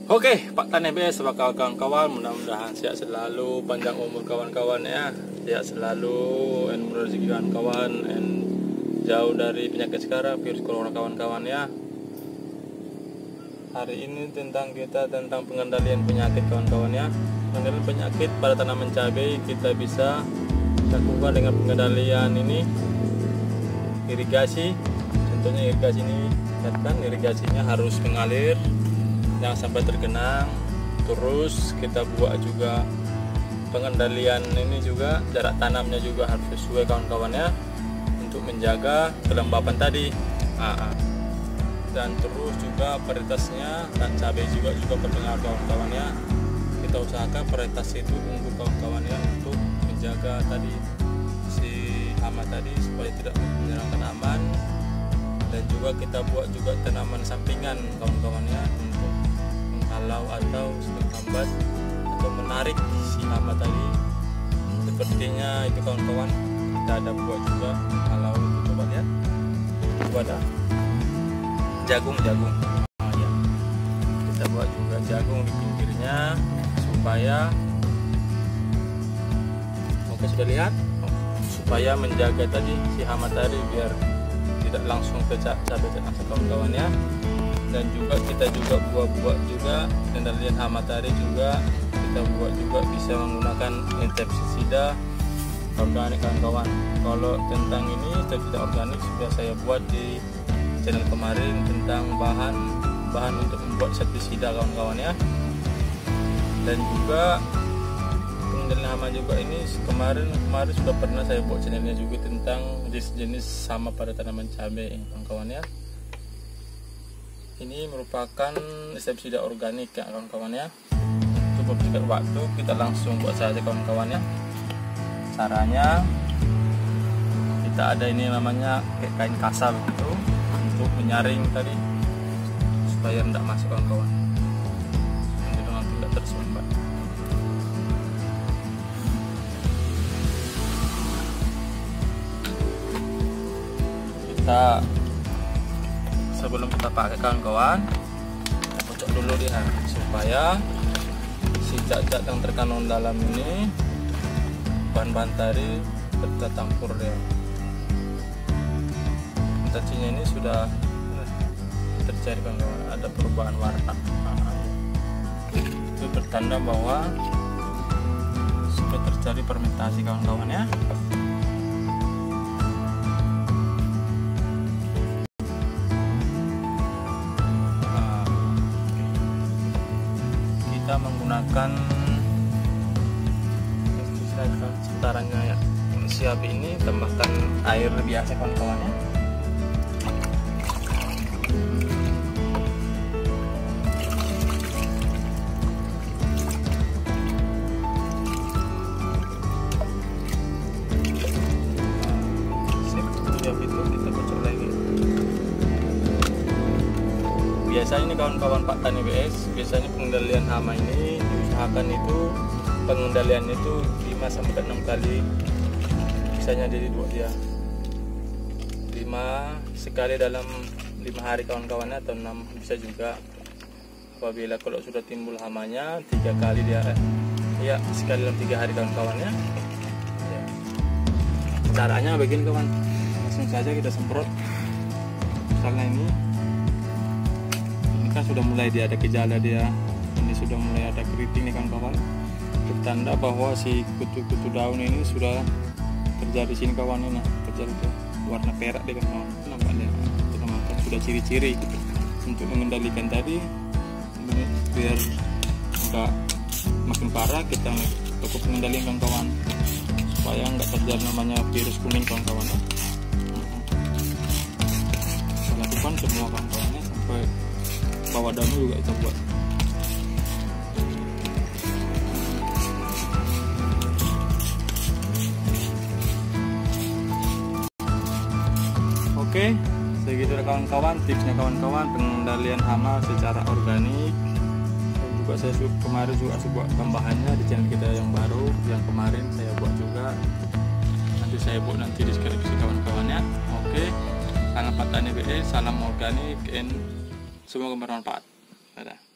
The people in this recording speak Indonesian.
Oke, Pak Tani BS, bakal kawan-kawan, mudah-mudahan sehat selalu, panjang umur kawan-kawan ya, sehat selalu, dan rezeki kawan-kawan, dan jauh dari penyakit sekarang, virus corona kawan-kawan ya. Hari ini tentang pengendalian penyakit kawan-kawan ya. Pengendalian penyakit pada tanaman cabai kita bisa lakukan dengan pengendalian ini irigasi. Contohnya irigasi ini, kan irigasinya harus mengalir, jangan sampai tergenang. Terus kita buat juga pengendalian ini juga, jarak tanamnya juga harus sesuai kawan-kawan ya, untuk menjaga kelembapan tadi. Dan terus juga varietasnya, dan cabai juga berpengaruh kawan-kawan ya. Kita usahakan varietas itu unggul kawan-kawan ya, untuk menjaga tadi si hama tadi supaya tidak menyerang tanaman. Dan juga kita buat juga tanaman sampingan kawan-kawan ya, untuk menghalau atau menghambat atau menarik si hama tadi. Sepertinya itu kawan-kawan, kita ada buat juga halau itu, coba lihat, itu ada jagung ya. Kita buat juga jagung di pinggirnya supaya, oke sudah lihat, supaya menjaga tadi si hama tadi biar tidak langsung ke cabai langsung kawan-kawan ya. Dan juga kita juga buat juga pengendalian hama tadi juga, kita buat juga bisa menggunakan insektisida organik kawan-kawan. Kalau tentang ini insektisida organik sudah saya buat di channel kemarin tentang bahan untuk membuat insektisida kawan-kawan ya. Dan juga pengendalian hama juga ini kemarin sudah pernah saya buat channelnya juga tentang jenis hama pada tanaman cabai kawan-kawan ya. Ini merupakan insektisida organik ya kawan-kawan ya. Untuk bersingkat waktu kita langsung buat saja kawan-kawan ya. Caranya kita ada ini namanya kain kasa begitu, untuk menyaring tadi supaya tidak masuk kawan-kawan, jadi nanti tidak tersumbat. Kita sebelum kita pakai kawan-kawan, kita kocok dulu dia supaya si zat-zat yang terkandung dalam ini, bahan-bahan tadi tercampur dia. Cacinya ini sudah terjadi kawan-kawan, ada perubahan warna. Itu bertanda bahwa sudah terjadi fermentasi kawan-kawan ya. Kita menggunakan sekitarnya ya, siap ini tambahkan air biasa kawan-kawan ya. Biasanya ini kawan-kawan Pak Tani BS, biasanya pengendalian hama ini diusahakan itu pengendaliannya itu 5-6 kali, misalnya jadi dua dia 5 sekali dalam 5 hari kawan-kawan, atau 6 bisa juga. Apabila kalau sudah timbul hamanya 3 kali dia ya, sekali dalam 3 hari kawan-kawan ya. Caranya begini kawan, langsung saja kita semprot. Misalnya ini kan sudah mulai dia ada gejala, dia ini sudah mulai ada keriting nih kawan-kawan, bertanda bahwa si kutu-kutu daun ini sudah terjadi sini kawan, ini terjadi tuh warna perak deh kawan, nampaknya itu namanya sudah ciri-ciri untuk mengendalikan tadi biar enggak makin parah. Kita cukup pengendalian kawan-kawan supaya enggak terjadi namanya virus kuning kawan-kawan ya. Kita lakukan semua kawan-kawannya sampai bawah daunnya juga kita buat. Oke, segitu kawan-kawan tipsnya kawan-kawan pengendalian hama secara organik. Dan juga saya kemarin juga buat tambahannya di channel kita yang baru, yang kemarin saya buat juga. Nanti saya buat nanti deskripsi kawan-kawannya. Oke, salam Pak Tani BS, salam organik, and semoga bermanfaat. Dadah.